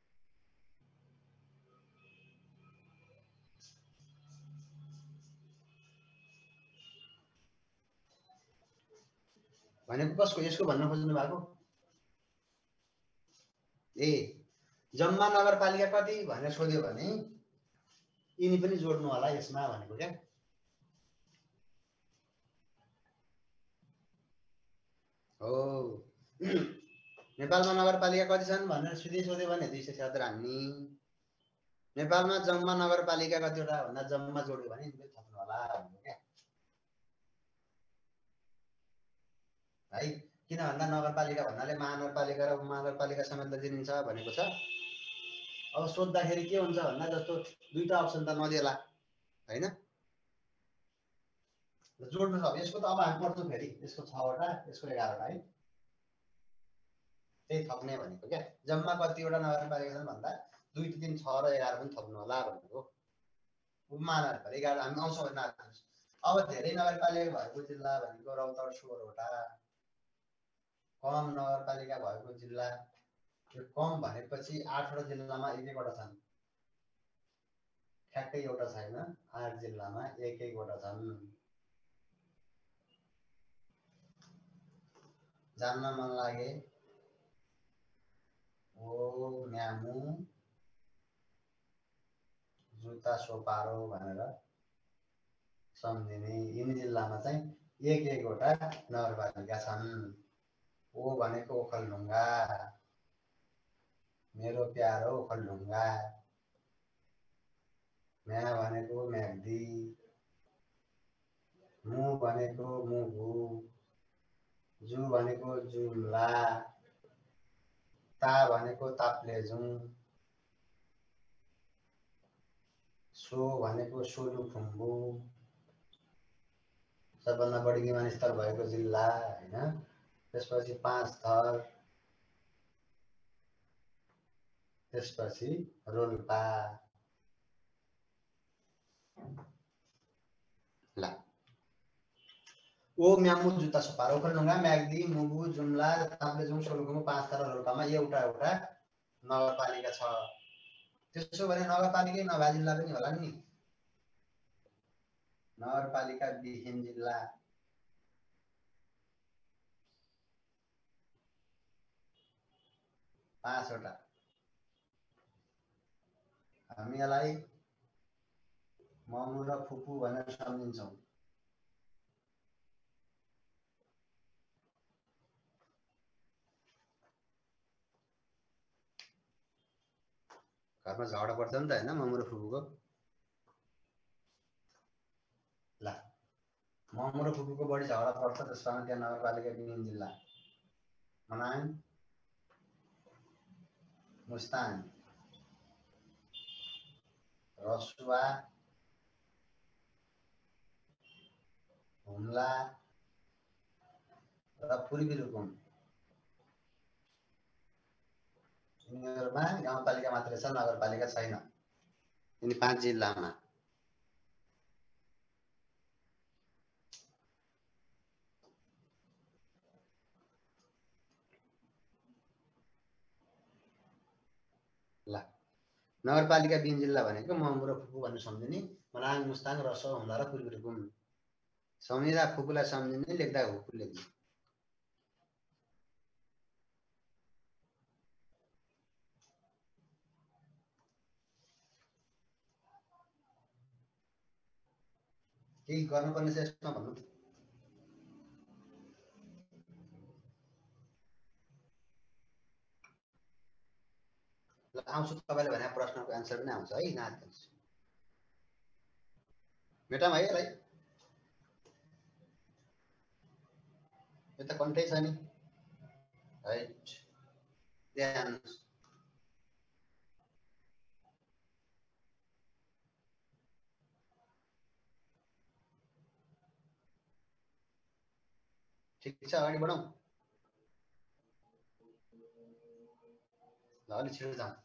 A: भनेको कसको यसको भन्न खोज्नु भएको ए जम्मा नगरपालिका कति भनेर सोध्यो भने यिनी पनि जोड्नु होला यसमा भनेको क्या हो नेपालमा नगरपालिका कति छन् भनेर सिधै सोध्यो भने दुई सय छहत्तर हान्ने नेपालमा जम्मा नगरपालिका कतिवटा भन्दा जम्मा जोड्यो भने यिनी पनि थप्नु होला भनेको क्या है किन भन्दा नगरपालिका भन्नाले महानगरपालिका र उपमहानगरपालिका समेत जिनिन्छ भनेको छ अब सोध्दाखेरि के हुन्छ भन्दा जस्तो दुईटा अप्सन त नदिएला हैन जोड्नु छ यसको त अब हामी पढ्छौँ फेरि यसको छवटा यसको एघारवटा है त्यही थप्ने भनेको क्या जम्मा कतिवटा नगरपालिका छन् भन्दा दुई तिन छ र एघार पनि थप्नु होला भनेको उपमहानगरपालिका एघार हामी आउँछौँ भने अब धेरै नगरपालिका भएको जिल्ला भनेको रौतहट सोह्रवटा कम नगरपालिका भएको जिल्ला यो कम भनेपछि आठवटा जिल्लामा एक एकवटा छन् ठ्याक्कै एउटा छैन आठ जिल्लामा एक एकवटा छन् जान्न मन लागे ओ म्यामु जुत्ता सोपारो भनेर सम्झिने यिनी जिल्लामा चाहिँ एक एकवटा नगरपालिका छन् ओ भनेको ओखलढुङ्गा मेरो प्यारो ओखलढुङ्गा म्या भनेको म्याग्दी मु भनेको मुगु, जु भनेको जुम्ला, ता भनेको ताप्लेजुङ, सो भनेको सोलुखुम्बु, सबभन्दा बढी विमानस्थल भएको जिल्ला हैन। त्यसपछि पाँच थर, त्यसपछि रोल्पा। ल ओ म्यामु जुत्ता सुपार ओखलढुङ्गा, म्याग्दी, मुगु, जुम्ला, ताप्लेजुङ, सोलुखुम्बु, पाँच थर रोल्पामा एउटा एउटा नगरपालिका छ। त्यसो भने नगरपालिकै नभए जिल्ला पनि होला नि। नगरपालिका विहीन जिल्ला पाँचवटा। हामी यसलाई ममु र फुपू भनेर सम्झिन्छौँ। घरमा झगडा पर्छ नि त हैन ममु र फुपूको। ल ममु र फुपूको बढी झगडा पर्छ, त्यस कारण त्यहाँ नगरपालिका विहीन जिल्ला। मनाङ, मुस्ताङ, रसुवा, हुम्ला र पूर्वी रुकुम। यिनीहरूमा गाउँपालिका मात्रै छ, नगरपालिका छैन। यिनी पाँच जिल्लामा। ल नगरपालिका विहीन जिल्ला भनेको ममु र फुपू भनेर सम्झिने, मनाङ, मुस्ताङ, रसुवा, हुम्ला र पूर्वी रुकुम। सम्झिँदा फुपूलाई सम्झिने, लेख्दा फुपू लेख्ने। केही गर्नुपर्ने छ यसमा भन्नु त। ल आउँछु, तपाईँले भने प्रश्नको एन्सर पनि आउँछ है, नाथ मेटाम है यसलाई। यो त कन्ठै छ नि। राइट, ध्यान। ठिक छ, अगाडि बढौँ। ल अलि छिटो जाउँ।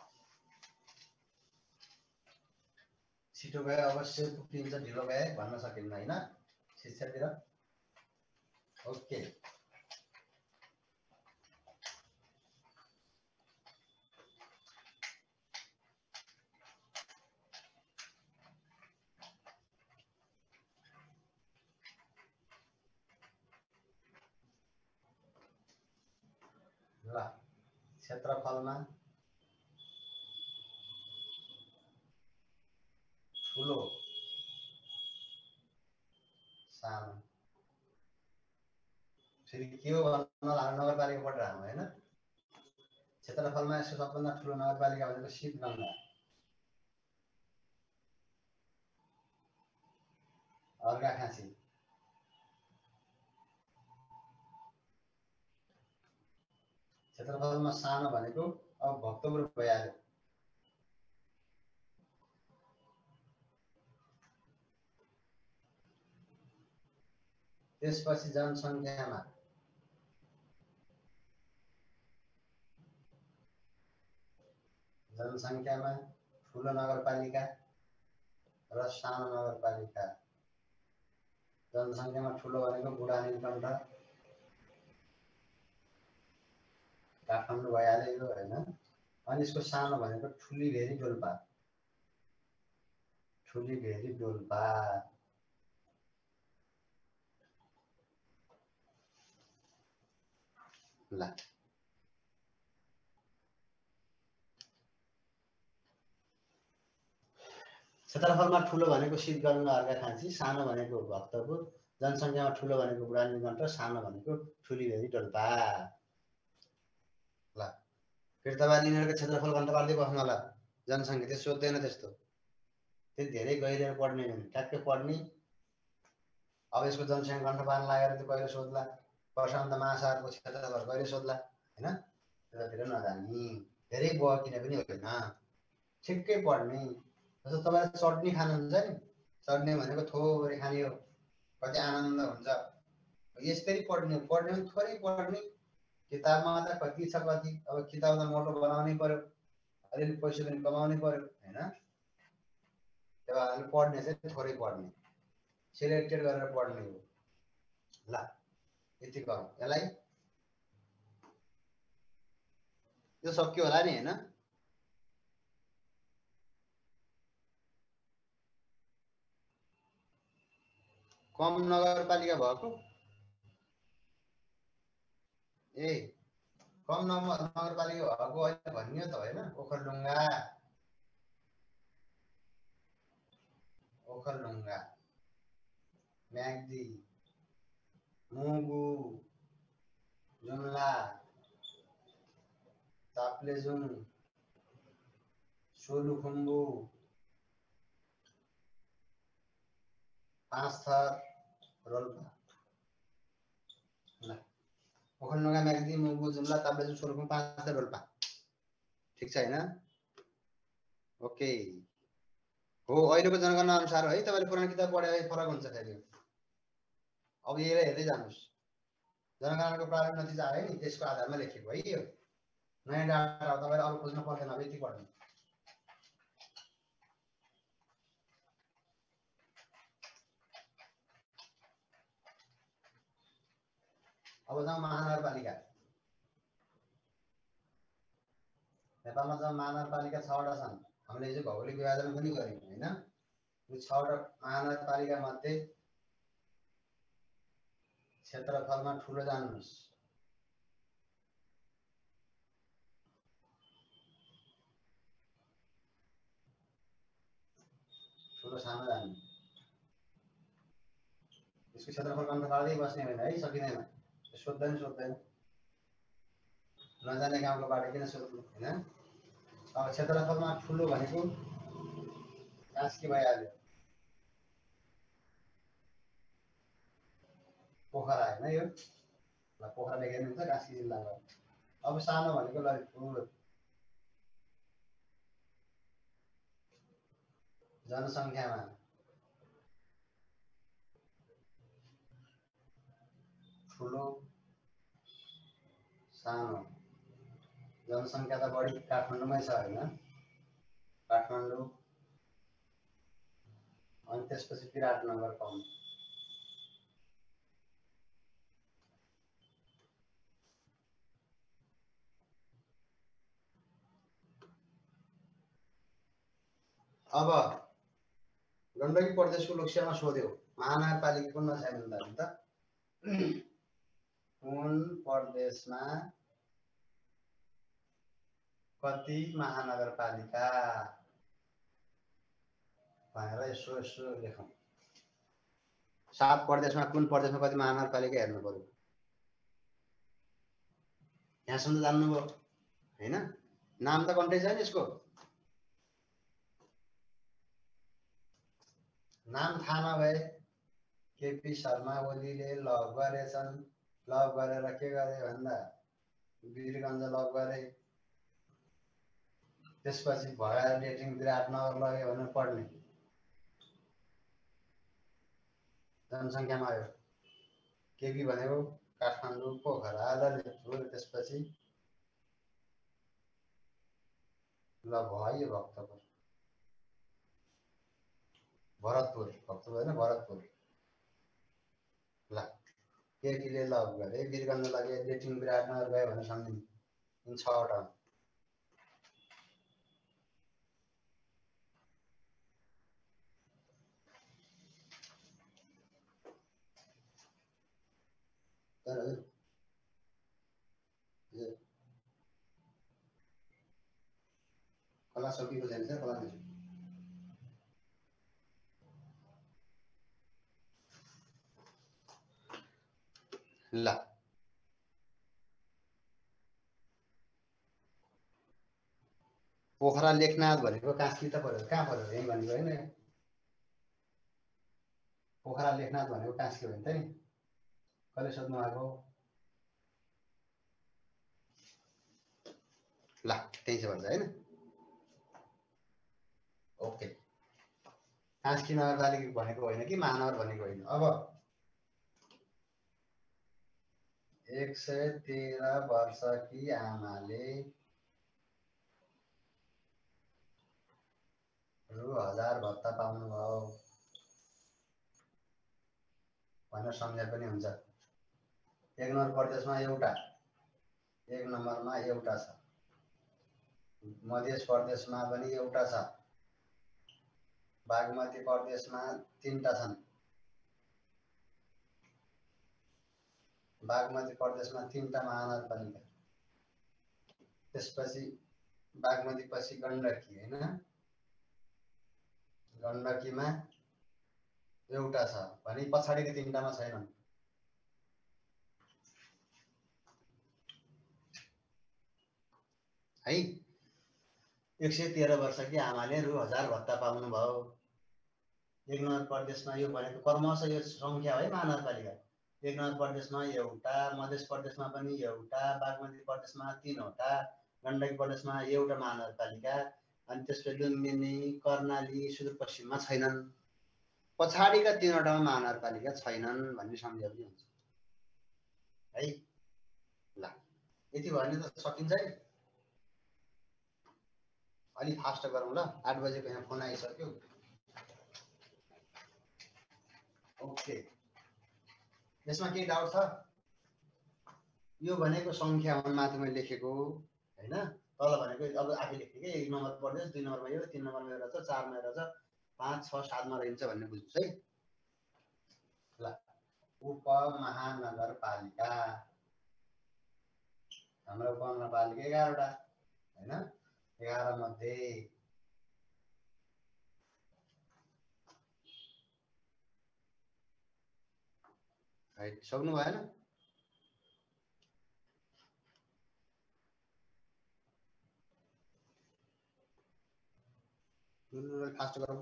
A: छिटो गए अवश्य पुग्छ, ढिलो गए भन्न सकिन्न हैन शिक्षातिर। ओके, ल क्षेत्रफलमा ठुलो सानो फेरि के हो भन्न नगरपालिका पढेर हाम्रो हैन। क्षेत्रफलमा यसको सबभन्दा ठुलो नगरपालिका भनेको शिवगङ्गा, अर्घाखाँची, क्षेत्रफलमा सानो भनेको अब भक्तपुर भइहाल्यो। त्यसपछि जनसङ्ख्यामा जनसङ्ख्यामा ठुलो नगरपालिका र सानो नगरपालिका। जनसङ्ख्यामा ठुलो भनेको बुढानीलकण्ठ, काठमाडौँ भइहाल्यो हैन। अनि यसको सानो भनेको ठुलीभेरी डोल्पा, ठुलीभेरी डोल्पा। ल क्षेत्रफलमा ठुलो भनेको शिवगङ्गा, अर्घाखाँची, सानो भनेको भक्तपुर, जनसङ्ख्यामा ठुलो भनेको बुढानीलकण्ठ, सानो भनेको ठुलीभेरी डोल्पा। ल फेरि तपाईँले यिनीहरूको क्षेत्रफल भन्दा पार्दै बस्नु होला। जनसङ्ख्या त्यो सोध्दैन, त्यस्तो त्यो धेरै गहिरो पढ्ने भने ठ्याक्कै पढ्ने अब यसको जनसङ्ख्या गण्डपान लागेर त्यो कहिले सोध्ला, प्रशान्त महासागरको क्षेत्रफल कहिले सोध्ला होइन, त्यतातिर नजाने, धेरै बकिने पनि होइन, ठिक्कै पढ्ने। जस्तो तपाईँले चटनी खानुहुन्छ नि, चटनी भनेको थोरै खाने हो, कति आनन्द हुन्छ, यसरी पढ्ने, पढ्ने पनि थोरै पढ्ने, किताबमा त कति छ कति, अब किताब त मोटो बनाउनै पर्यो, अलिअलि पैसा पनि कमाउनै पर्यो होइन, त्यो भएर पढ्ने चाहिँ थोरै पढ्ने, सिलेक्टेड गरेर पढ्ने हो। ल यति गरौँ यसलाई, यो सक्यो होला नि होइन। कम नगरपालिका भएको ए कम नगरपालिका भएको अहिले भनियो त होइन, ओखलढुङ्गा ओखलढुङ्गा म्याग्दी मुगु जुम्ला ताप्लेजुङ सोलुखुम्बु पाँचथर रोल्पा। ल ओखलढुङ्गा म्याग्दी मुगु जुम्ला ताप्लेजुङ सोलुखुम्बु पाँचथर रोल्पा, ठिक छ होइन। ओके हो, अहिलेको जनगणना अनुसार है, तपाईँले पुरानो किताब पढे फरक हुन्छ फेरि। अब यसलाई हेर्दै जानुहोस्, जनगणनाको प्रारम्भिक नतिजा आयो नि, त्यसको आधारमा लेखेको है यो नयाँ डाटा हो, तपाईँले अरू खोज्नु पर्दैन, अब यति पढ्नु। अब जाउँ महानगरपालिका। नेपालमा जब महानगरपालिका छवटा छन्, हामीले हिजो भौगोलिक विभाजन पनि गर्यौँ होइन, यो छवटा महानगरपालिका मध्ये क्षेत्रफलमा ठुलो जान्नुहोस्, ठुलो सानो जान्नु, यसको क्षेत्रफल कम काट्दै बस्ने होइन है, सकिँदैन, सोध्दैन सोध्दैन, नजाने गाउँको बाटो किन सोध्नु होइन। अब क्षेत्रफलमा ठुलो भनेको कास्की भइहाल्यो, पोखरा होइन यो, ल पोखरा लेखिदिनुहुन्छ कास्की जिल्लामा। अब सानो भनेको ललितपुर, जनसङ्ख्यामा ठुलो सानो, जनसङ्ख्या त बढी काठमाडौँमै छ होइन, काठमाडौँ, अनि त्यसपछि विराटनगर कम। अब गण्डकी प्रदेशको लोकसेवामा सोध्यो महानगरपालिका कुन छैनन् त, कुन प्रदेशमा कति महानगरपालिका भनेर यसो यसो लेखौँ। सात प्रदेशमा कुन प्रदेशमा कति महानगरपालिका हेर्नु पर्यो, यहाँसम्म जान्नुभयो होइन। नाम त कन्टै छ नि यसको, नाम थाहा नभए केपी शर्मा ओलीले लभ गरेछन्, लभ गरेर के गरे भन्दा वीरगञ्ज लभ गरे, त्यसपछि भएर डेटिङ विराटनगर लगे भनेर पढ्ने। जनसङ्ख्यामा आयो केपी भनेको काठमाडौँ, पोखरा, ललितपुर, त्यसपछि ल भयो भक्तपुर, भरतपुर, भक्तपुर होइन भरतपुर। ल केपीले लभ गरे, वीरगञ्ज लगे, डेटिङ विराटनगर गयो भनेर सम्झिने, यिन छवटा। कला सकिएको छैन सर, कला ल पोखरा लेखनाथ भनेको कास्की त पर्यो, कहाँ पर्यो यहीँ भनेको होइन। पोखरा लेखनाथ भनेको कास्की हो नि त नि कसले सोध्नु भएको ल त्यही छ भन्छ हैन ओके कास्की नगरपालिका भनेको होइन कि महानगर भनेको होइन अब एक सय तेह्र वर्षकी आमाले रु हजार भत्ता पाउनुभयो भनेर सम्झे पनि हुन्छ एक नम्बर प्रदेशमा एउटा एक नम्बरमा एउटा छ मध्य प्रदेशमा पनि एउटा छ बागमती प्रदेशमा तीनटा छन् बागमती प्रदेशमा तीनटा महानगरपालिका त्यसपछि बागमती पछि गण्डकी हैन गण्डकीमा एउटा छ भने पछाडीको तीनटामा छैनन् है एक सय तेह्र वर्षकी आमाले रु हजार भत्ता पाउनुभयो एक नम्बर प्रदेशमा यो भनेको क्रमशः यो संख्या है महानगरपालिका एक नम्बर प्रदेशमा एउटा मध्य प्रदेशमा पनि एउटा बागमती प्रदेशमा तीनवटा गण्डकी प्रदेशमा एउटा महानगरपालिका अनि त्यसपछि लुम्बिनी कर्णाली सुदूरपश्चिममा छैनन् पछाडीका तीनवटा महानगरपालिका छैनन् भन्ने सम्झे पनि हुन्छ है ल यति भने त सकिन्छ है अलि फास्ट गरौँ ल आठ बजेको यहाँ फोन आइसक्यो ओके यसमा केही डाउट छ यो भनेको संख्या हो माथि मैले लेखेको हैन तल भनेको अब आफै लेख्ने के एक नम्बर प्रदेश दुई नम्बरमा यो तीन नम्बरमा एउटा छ चारमा एउटा छ पाँच छ सात मा रहन्छ भन्ने बुझ्नुस् है ल उपमहानगरपालिका हाम्रो उपमहानगरपालिका एघारवटा हैन एघार मध्ये राइट सक्नु भएन फास्ट गरौँ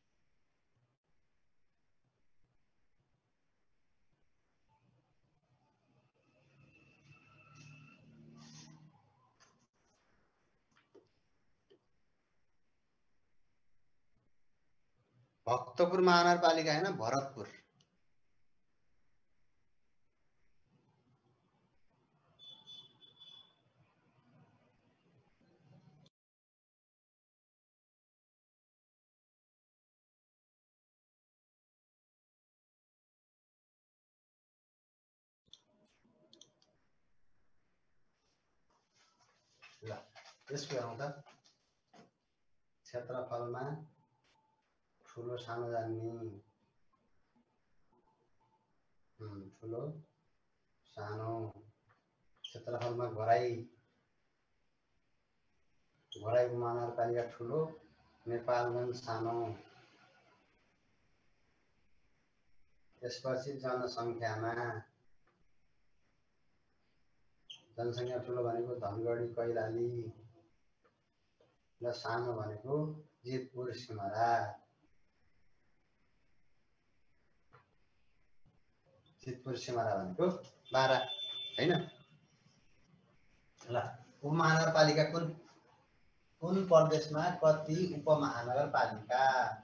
A: भक्तपुर महानगरपालिका हैन भरतपुर ल यसको हेरौँ त क्षेत्रफलमा ठुलो सानो जान्ने ठुलो सानो क्षेत्रफलमा घराई घराईको महानगरपालिका ठुलो नेपालगञ्ज सानो त्यसपछि जनसङ्ख्यामा जनसङ्ख्या ठुलो भनेको धनगढी कैलाली र सानो भनेको जितपुर सिमरा जितपुर सिमरा भनेको बाह्र हैन ल उपमहानगरपालिका कुन कुन प्रदेशमा कति उपमहानगरपालिका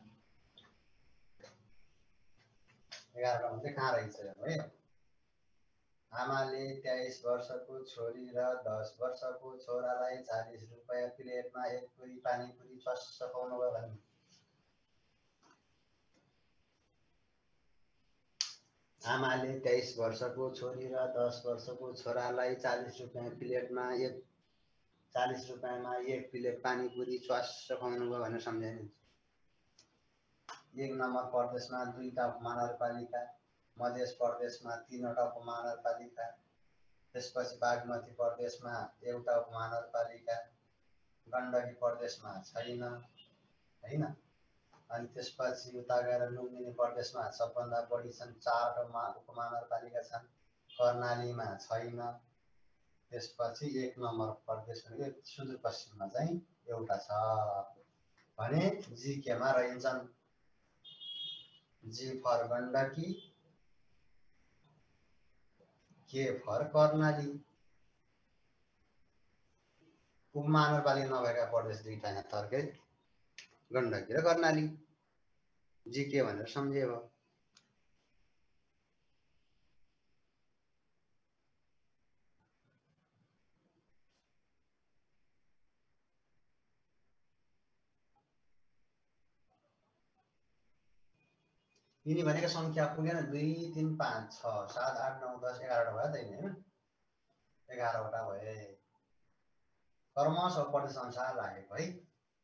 A: एघारवटा मध्ये कहाँ रहेछ है आमाले तेइस वर्षको छोरी र दस वर्षको छोरालाई चालीस रुपैयाँ प्लेटमा एक पुरी पानीपुरी चस्स खुवाउनु भयो भने आमाले तेइस वर्षको छोरी र दस वर्षको छोरालाई चालीस रुपैयाँ प्लेटमा एक चालीस रुपैयाँमा एक प्लेट पानीपुरी चस्स खुवाउनु भयो भनेर सम्झाइनु एक नम्बर प्रदेशमा दुईटा उपमहानगरपालिका मध्य प्रदेशमा तीनवटा उपमहानगरपालिका त्यसपछि बागमती प्रदेशमा एउटा उपमहानगरपालिका गण्डकी प्रदेशमा छैन हैन अनि त्यसपछि उता गएर लुम्बिनी प्रदेशमा सबभन्दा बढी छन् चारवटा उपमहानगरपालिका छन् कर्णालीमा छैन त्यसपछि एक नम्बर प्रदेश भनेको सुदूरपश्चिममा चाहिँ एउटा छ भने जिकेमा रहन्छन् जी फर गण्डकी, के फर कर्णाली। उपमहानगरपालिका नभएका प्रदेश दुईटा यहाँ तर्कै, गण्डकी र कर्णाली। जी के भनेर सम्झिए भयो। यिनी भनेको संख्या पुगेन, दुई तीन पाँच छ सात आठ नौ दस एघारवटा भयो त होइन, एघारवटा भए। क्रमशः प्रदेश अनुसार लागेको है।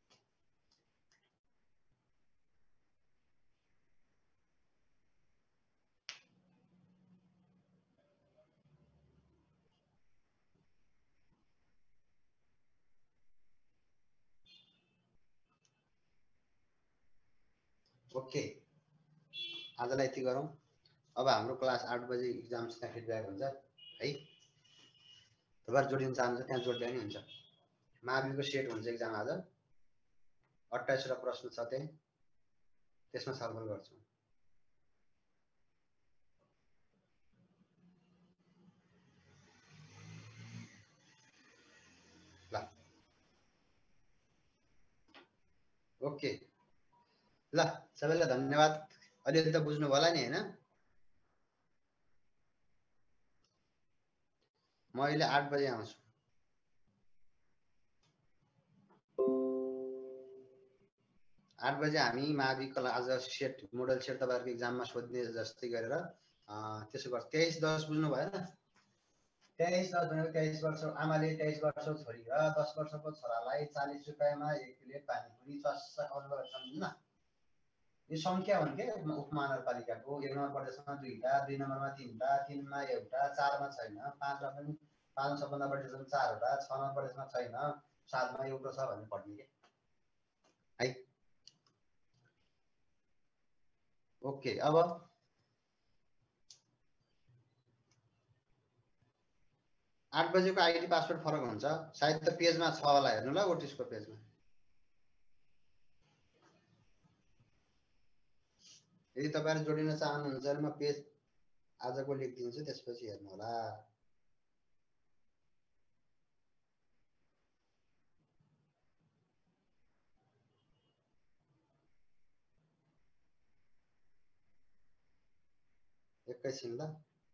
A: ओके, आजलाई यति गरौँ। अब हाम्रो क्लास आठ बजे इक्जामसित फिडब्याक हुन्छ है। तपाईँहरू जोडिन चाहनुहुन्छ त्यहाँ जोड्दा नि हुन्छ। माविको सेट हुन्छ इक्जाम आज, अट्ठाइसवटा प्रश्न छ त्यही, त्यसमा छलफल गर्छौँ। ल ओके, ल सबैलाई धन्यवाद। अलिअलि त बुझ्नु होला नि होइन। म अहिले आठ बजे आउँछु। आठ बजे हामी माविको आज सेट मोडल सेट तपाईँहरूको इक्जाममा सोध्ने जस्तै गरेर त्यसो गर्छ। तेइस दस बुझ्नु भएन? तेइस दस भनेको तेइस वर्ष आमाले तेइस वर्ष छोरी र दस वर्षको छोरालाई चालिस रुपियाँमा एक प्लेट पानीपुरी चस्सा खुवाउनु भएको सम्झिन्न। यो सङ्ख्या हुन् के उपमहानगरपालिकाको। एक नम्बर प्रदेशमा दुईवटा, दुई नम्बरमा तिनवटा, तिनमा एउटा, चारमा छैन, पाँचमा पनि पाँच सबभन्दा बढी छन् चारवटा, छ नम्बर प्रदेशमा छैन, सातमा एउटा छ भन्ने पढ्ने के है। ओके, अब आठ बजेको आइडी पासवर्ड फरक हुन्छ सायद त पेजमा छ होला, हेर्नु ल ओटिसको पेजमा। यदि तपाईँहरू जोडिन चाहनुहुन्छ भने म पेज आजको लेखिदिन्छु, त्यसपछि हेर्नु होला। एकैछिन ल।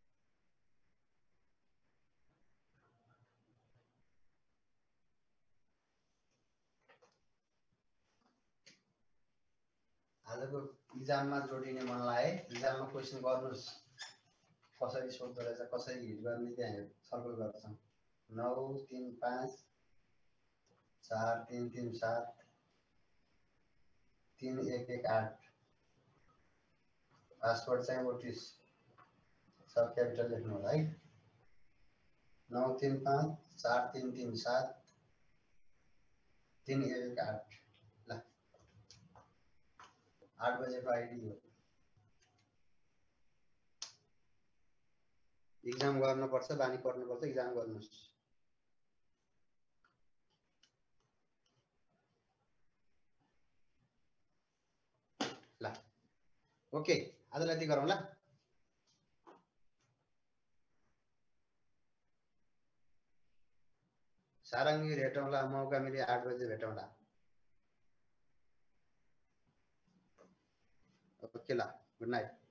A: आजको इक्जाममा जोडिने मन लागे इक्जाममा क्वेसन गर्नुहोस्, कसरी सोध्दो रहेछ, कसरी हिट गर्ने त्यहाँ छलफल गर्छौँ। नौ तिन पाँच चार तिन तिन सात तिन एक एक आठ। पासवर्ड चाहिँ ओटिस सब क्यापिटल लेख्नु होला है। नौ तिन पाँच चार तिन तिन सात तिन एक एक आठ। ल आठ बजेको आइडी हो। इक्जाम गर्नुपर्छ, बानी पर्नुपर्छ, इक्जाम गर्नुहोस्। ल ओके, आजलाई यति गरौँ ल। सारङ्गी भेटौँला, मौका मिले आठ बजे भेटौँला। ओके ल, गुड नाइट।